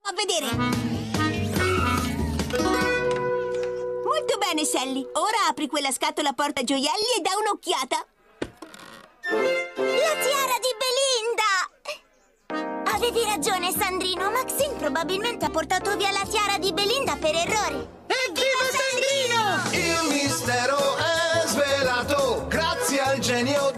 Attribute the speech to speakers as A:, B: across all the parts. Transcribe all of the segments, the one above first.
A: A vedere. Molto bene, Sally. Ora apri quella scatola porta gioielli e dà un'occhiata.
B: La tiara di Belinda! Avevi ragione, Sandrino. Maxine probabilmente ha portato via la tiara di Belinda per errore.
C: Evviva Sandrino!
D: Il mistero è svelato grazie al genio.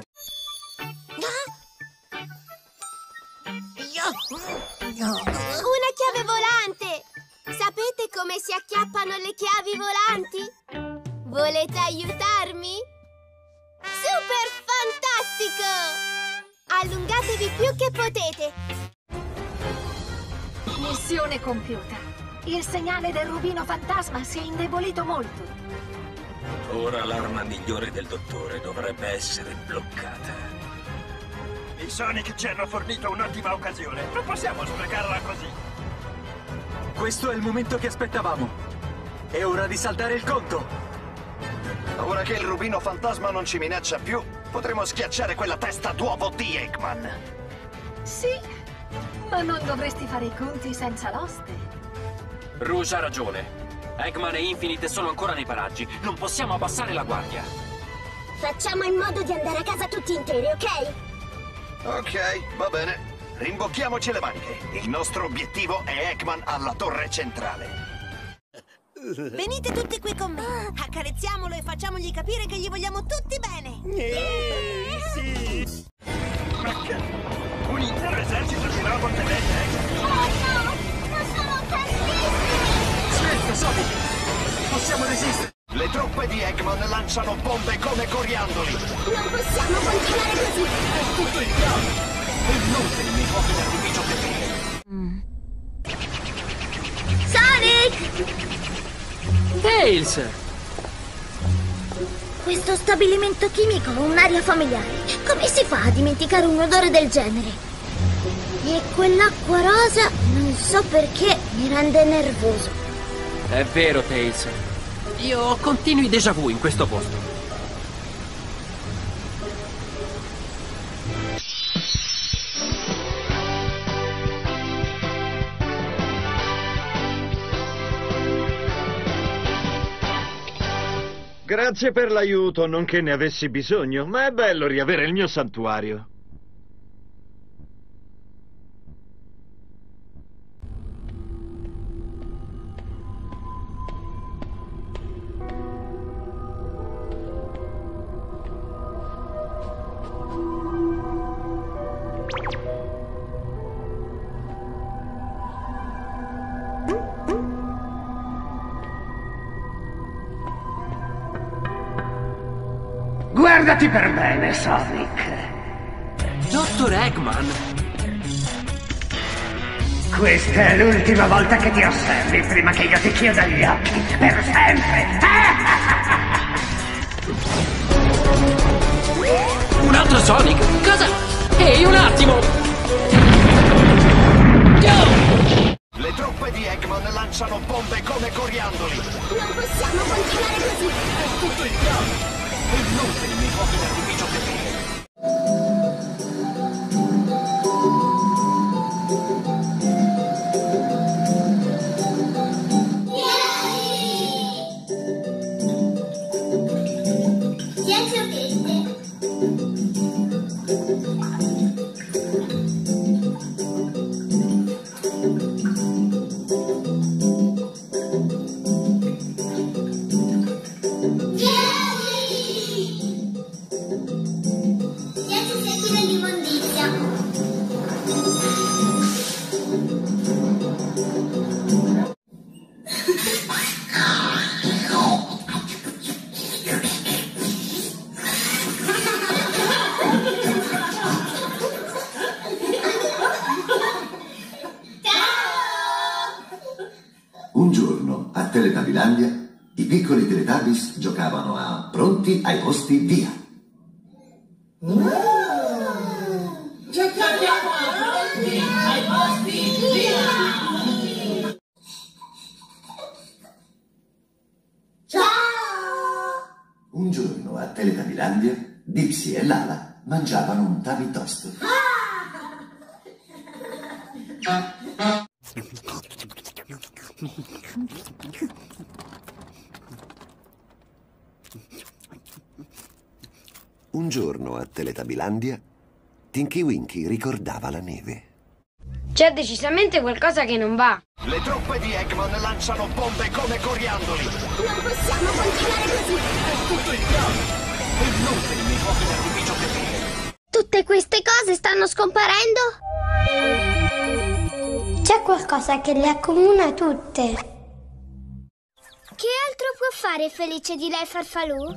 B: Una chiave volante! Sapete come si acchiappano le chiavi volanti? Volete aiutarmi? Super fantastico! Allungatevi più che potete!
E: Missione compiuta. Il segnale del rubino fantasma si è indebolito molto.
F: Ora l'arma migliore del dottore dovrebbe essere bloccata.
G: I Sonic ci hanno fornito un'ottima occasione. Non possiamo sprecarla così.
H: Questo è il momento che aspettavamo. È ora di saltare il conto.
I: Ora che il rubino fantasma non ci minaccia più, potremo schiacciare quella testa d'uovo di Eggman.
E: Sì, ma non dovresti fare i conti senza l'oste.
H: Rouge ha ragione. Eggman e Infinite sono ancora nei paraggi. Non possiamo abbassare la guardia.
B: Facciamo in modo di andare a casa tutti interi, ok?
I: Ok, va bene. Rimbocchiamoci le maniche. Il nostro obiettivo è Eggman alla torre centrale.
A: Venite tutti qui con me. Accarezziamolo e facciamogli capire che gli vogliamo tutti bene.
G: Sì! Ma che... Un intero esercito di robot e
B: Oh no! Non sono tantissimi!
H: Scherzo, Sonic! Possiamo resistere!
I: Le truppe di Eggman lanciano bombe come coriandoli.
B: Non possiamo continuare così!
H: È tutto il piano! E non per i miei fuochi d'artificio preferiti!
B: Sonic!
H: Tails!
B: Questo stabilimento chimico ha un'aria familiare. Come si fa a dimenticare un odore del genere? E quell'acqua rosa, non so perché, mi rende nervoso.
H: È vero, Tails. Io ho continui déjà vu in questo posto.
C: Grazie per l'aiuto, non che ne avessi bisogno, ma è bello riavere il mio santuario.
J: Guardati per bene, Sonic.
H: Dottor Eggman!
J: Questa è l'ultima volta che ti osservi prima che io ti chiuda gli occhi per sempre.
H: Un altro Sonic? Cosa? Ehi, un attimo!
I: Le truppe di Eggman lanciano bombe come coriandoli.
B: Non possiamo continuare così!
H: È tutto il piano! E non per i miei fuochi d'artificio preferiti!
K: Un giorno, a Teletabilandia, i piccoli Teletubbies giocavano a Pronti ai posti via.
B: Giochiamo a Pronti ai posti via! Ciao!
K: Un giorno, a Teletabilandia, Dipsy e Lala mangiavano un tummy toast. Un giorno a Teletabilandia, Tinky Winky ricordava la neve.
B: C'è decisamente qualcosa che non va.
I: Le truppe di Eggman lanciano bombe come coriandoli.
B: Non possiamo continuare così.
I: È tutto il piano. E non per i miei fuochi d'artificio che
B: Tutte queste cose stanno scomparendo? C'è qualcosa che le accomuna tutte. Che altro può fare felice di lei Farfalù?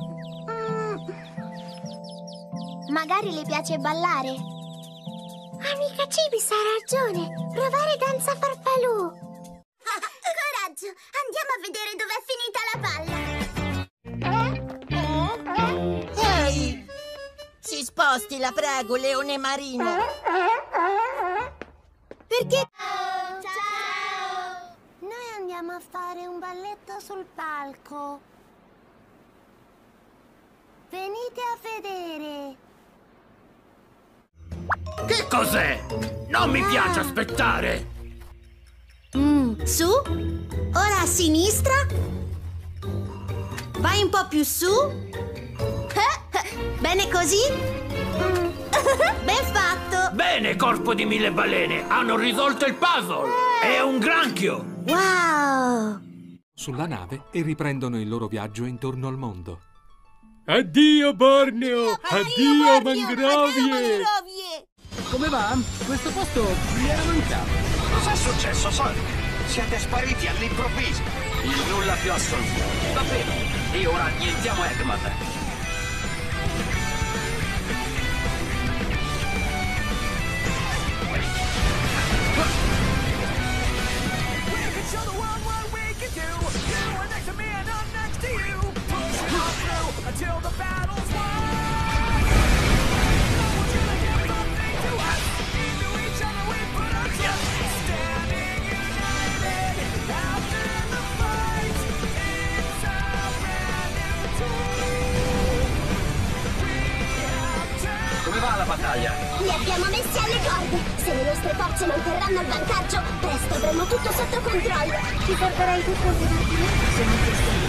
B: Magari le piace ballare. Amica Cibis ha ragione. Provare danza Farfalù. Coraggio, andiamo a vedere dov'è finita la palla.
A: Ehi! Si sposti, la prego, leone marino. Perché? Ciao! Noi andiamo a fare un balletto sul palco. Venite a vedere.
G: Che cos'è? Non mi piace aspettare.
A: Su? Ora a sinistra? Vai un po' più su? Bene così? Ben fatto!
G: Bene, corpo di 1000 balene, hanno risolto il puzzle! È un granchio!
A: Wow!
L: Sulla nave e riprendono il loro viaggio intorno al mondo. Addio Borneo! Addio Mangrovie!
M: Come va? Questo posto mi era mancato.
I: Cos'è successo, Sonic? Siete spariti all'improvviso.
H: Il nulla più assoluto. Va bene. E ora annientiamo Eggman. Come va la battaglia?
B: Li abbiamo messi alle corde. Se le nostre forze manterranno il vantaggio, presto avremo tutto sotto controllo. Ti porterai tutto il divertimento se non ti stai.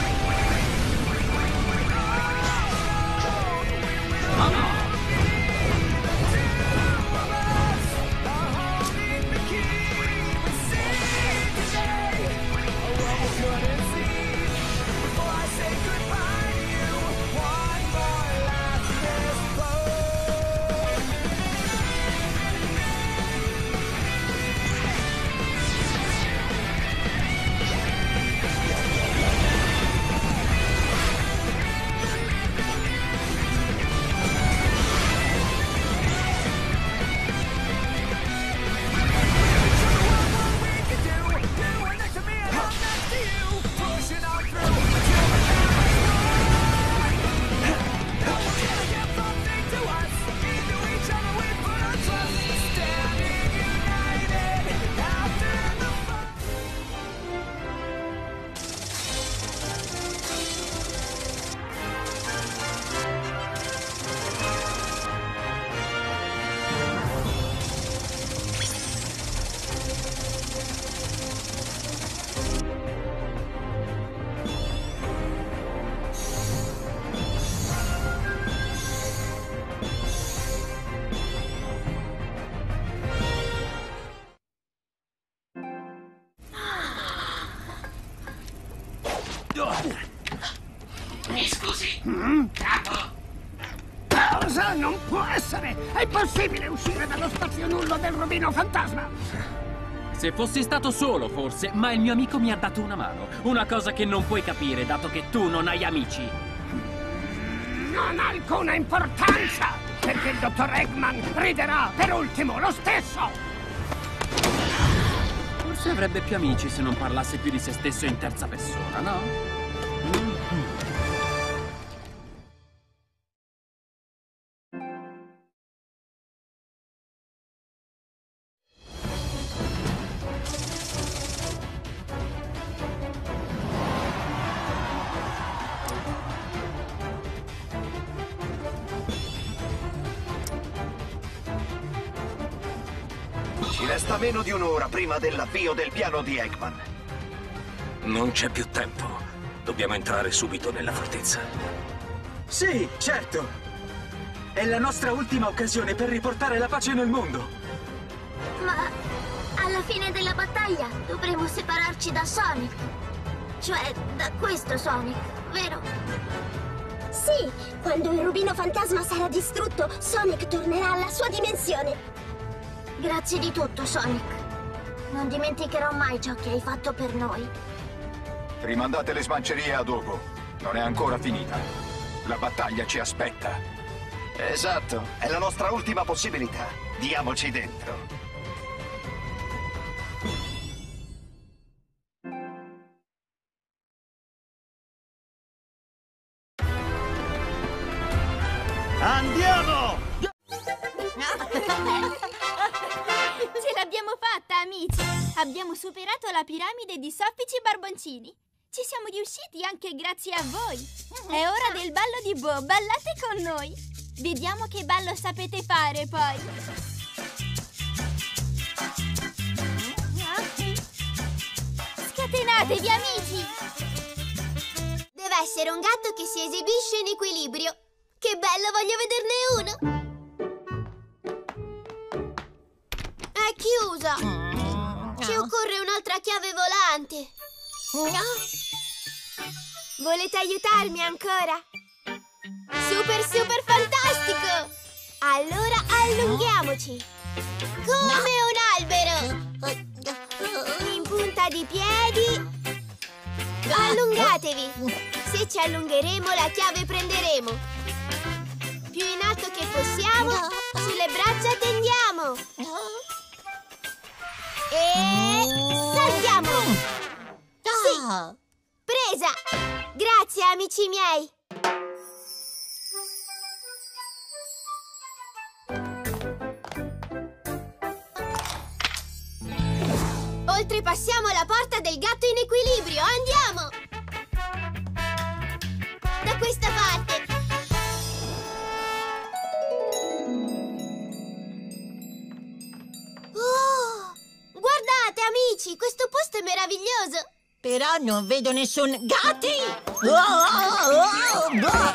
J: Scusi. Capo. Cosa? Non può essere! È possibile uscire dallo spazio nullo del Rubino Fantasma!
H: Se fossi stato solo, forse, ma il mio amico mi ha dato una mano. Una cosa che non puoi capire, dato che tu non hai amici.
J: Non ha alcuna importanza! Perché il dottor Eggman riderà per ultimo lo stesso!
H: Forse avrebbe più amici se non parlasse più di se stesso in terza persona, no?
I: Ci resta resta meno di un'ora prima dell'avvio del piano di Eggman.
F: Non c'è più tempo. Dobbiamo entrare subito nella fortezza.
N: Sì, certo. È la nostra ultima occasione per riportare la pace nel mondo.
B: Ma alla fine della battaglia dovremo separarci da Sonic. Cioè, da questo Sonic, vero?
O: Sì, quando il rubino fantasma sarà distrutto, Sonic tornerà alla sua dimensione.
B: Grazie di tutto, Sonic. Non dimenticherò mai ciò che hai fatto per noi.
P: Rimandate le smancerie a dopo. Non è ancora finita. La battaglia ci aspetta.
I: Esatto, è la nostra ultima possibilità. Diamoci dentro.
D: Andiamo!
Q: Ce l'abbiamo fatta, amici! Abbiamo superato la piramide di soffici barboncini. Ci siamo riusciti anche grazie a voi. È ora del ballo di Bo, ballate con noi. Vediamo che ballo sapete fare, poi. Scatenatevi, amici!
O: Deve essere un gatto che si esibisce in equilibrio. Che bello, voglio vederne uno! È chiusa! Ci occorre un'altra chiave volante! Volete aiutarmi ancora? Super fantastico! Allora allunghiamoci! Come un albero! In punta di piedi! Allungatevi! Se ci allungheremo la chiave prenderemo! Più in alto che possiamo, sulle braccia tendiamo. E saltiamo. Sì, presa. Grazie, amici miei. Oltrepassiamo la porta del gatto in equilibrio. Andiamo. Da questa parte. Guardate, amici, questo posto è meraviglioso!
R: Però non vedo nessun gatti!